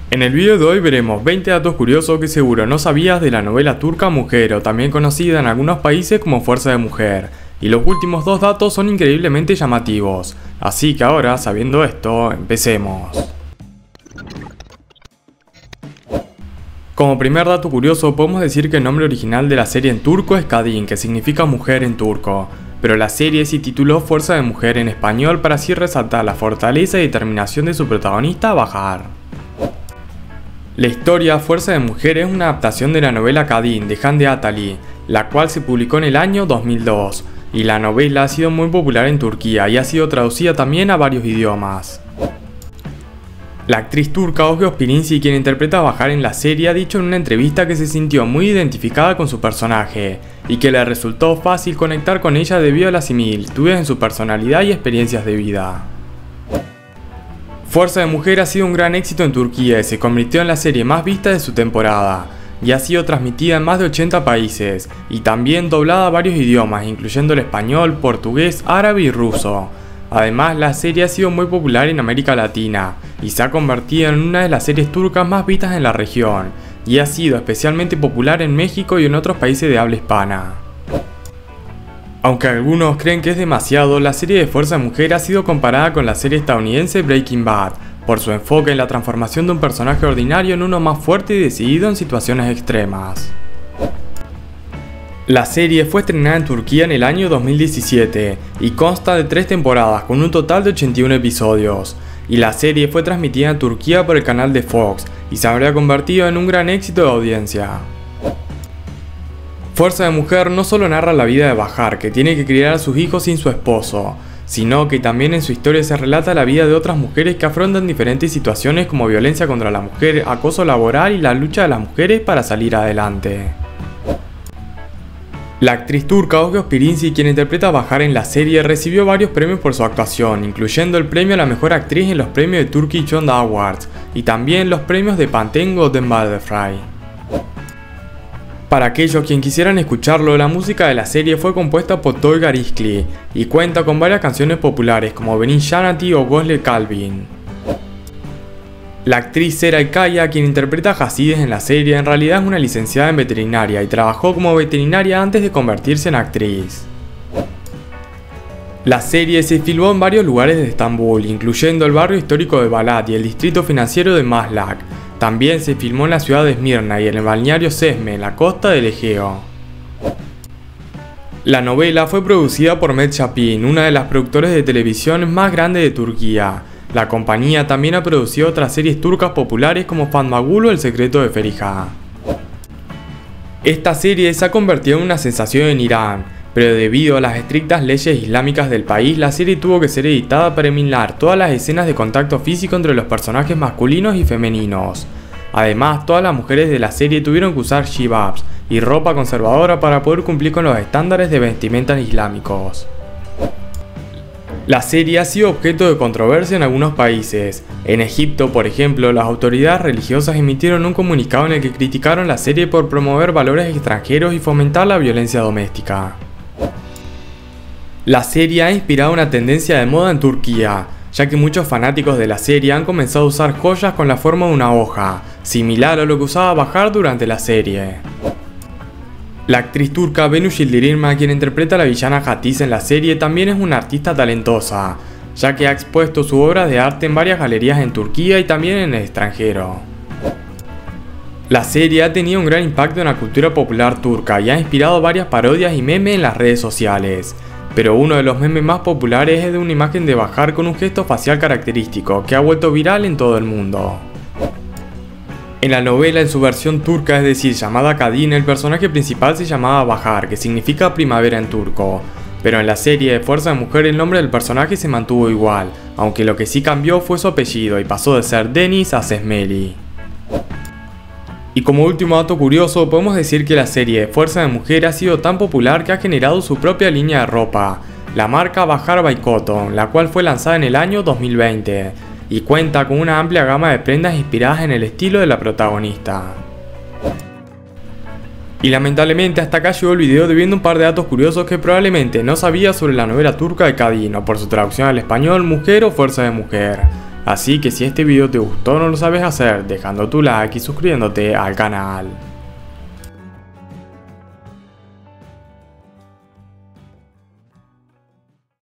En el video de hoy veremos 20 datos curiosos que seguro no sabías de la novela turca Mujer, o también conocida en algunos países como Fuerza de Mujer. Y los últimos dos datos son increíblemente llamativos. Así que ahora, sabiendo esto, empecemos. Como primer dato curioso, podemos decir que el nombre original de la serie en turco es Kadın, que significa mujer en turco. Pero la serie se tituló Fuerza de Mujer en español para así resaltar la fortaleza y determinación de su protagonista, Bahar. La historia Fuerza de Mujer es una adaptación de la novela Kadın de Hande Atali, la cual se publicó en el año 2002, y la novela ha sido muy popular en Turquía y ha sido traducida también a varios idiomas. La actriz turca Özge Özpirinci, quien interpreta a Bahar en la serie, ha dicho en una entrevista que se sintió muy identificada con su personaje, y que le resultó fácil conectar con ella debido a las similitudes en su personalidad y experiencias de vida. Fuerza de Mujer ha sido un gran éxito en Turquía y se convirtió en la serie más vista de su temporada, y ha sido transmitida en más de 80 países, y también doblada a varios idiomas, incluyendo el español, portugués, árabe y ruso. Además, la serie ha sido muy popular en América Latina, y se ha convertido en una de las series turcas más vistas en la región, y ha sido especialmente popular en México y en otros países de habla hispana. Aunque algunos creen que es demasiado, la serie de Fuerza de Mujer ha sido comparada con la serie estadounidense Breaking Bad, por su enfoque en la transformación de un personaje ordinario en uno más fuerte y decidido en situaciones extremas. La serie fue estrenada en Turquía en el año 2017 y consta de 3 temporadas con un total de 81 episodios, y la serie fue transmitida en Turquía por el canal de Fox y se habría convertido en un gran éxito de audiencia. Fuerza de Mujer no solo narra la vida de Bahar, que tiene que criar a sus hijos sin su esposo, sino que también en su historia se relata la vida de otras mujeres que afrontan diferentes situaciones como violencia contra la mujer, acoso laboral y la lucha de las mujeres para salir adelante. La actriz turca Özge Özpirinci, quien interpreta a Bahar en la serie, recibió varios premios por su actuación, incluyendo el premio a la mejor actriz en los premios de Turkish Onda Awards y también los premios de Pantene Golden Butterfly. Para aquellos quien quisieran escucharlo, la música de la serie fue compuesta por Toygar Iskli y cuenta con varias canciones populares como Benim Jannati o Gözler Kalbim. La actriz Seray Kaya, quien interpreta a Hasides en la serie, en realidad es una licenciada en veterinaria y trabajó como veterinaria antes de convertirse en actriz. La serie se filmó en varios lugares de Estambul, incluyendo el barrio histórico de Balat y el distrito financiero de Maslak. También se filmó en la ciudad de Esmirna y en el balneario Çeşme, en la costa del Egeo. La novela fue producida por Mehmet Şapin, una de las productoras de televisión más grandes de Turquía. La compañía también ha producido otras series turcas populares como Fatma Gül o El secreto de Feriha. Esta serie se ha convertido en una sensación en Irán, pero debido a las estrictas leyes islámicas del país, la serie tuvo que ser editada para eliminar todas las escenas de contacto físico entre los personajes masculinos y femeninos. Además, todas las mujeres de la serie tuvieron que usar hijabs y ropa conservadora para poder cumplir con los estándares de vestimenta islámicos. La serie ha sido objeto de controversia en algunos países. En Egipto, por ejemplo, las autoridades religiosas emitieron un comunicado en el que criticaron la serie por promover valores extranjeros y fomentar la violencia doméstica. La serie ha inspirado una tendencia de moda en Turquía, ya que muchos fanáticos de la serie han comenzado a usar joyas con la forma de una hoja, similar a lo que usaba Bahar durante la serie. La actriz turca Bennu Yıldırım, quien interpreta a la villana Hatice en la serie, también es una artista talentosa, ya que ha expuesto su obra de arte en varias galerías en Turquía y también en el extranjero. La serie ha tenido un gran impacto en la cultura popular turca y ha inspirado varias parodias y memes en las redes sociales. Pero uno de los memes más populares es de una imagen de Bahar con un gesto facial característico que ha vuelto viral en todo el mundo. En la novela, en su versión turca, es decir, llamada Kadın, el personaje principal se llamaba Bahar, que significa primavera en turco. Pero en la serie de Fuerza de Mujer el nombre del personaje se mantuvo igual, aunque lo que sí cambió fue su apellido y pasó de ser Deniz a Sesmeli. Y como último dato curioso, podemos decir que la serie de Fuerza de Mujer ha sido tan popular que ha generado su propia línea de ropa, la marca Bahar by Cotton, la cual fue lanzada en el año 2020, y cuenta con una amplia gama de prendas inspiradas en el estilo de la protagonista. Y lamentablemente hasta acá llegó el video debiendo un par de datos curiosos que probablemente no sabía sobre la novela turca de Kadın, o por su traducción al español Mujer o Fuerza de Mujer. Así que si este video te gustó no lo sabes hacer dejando tu like y suscribiéndote al canal.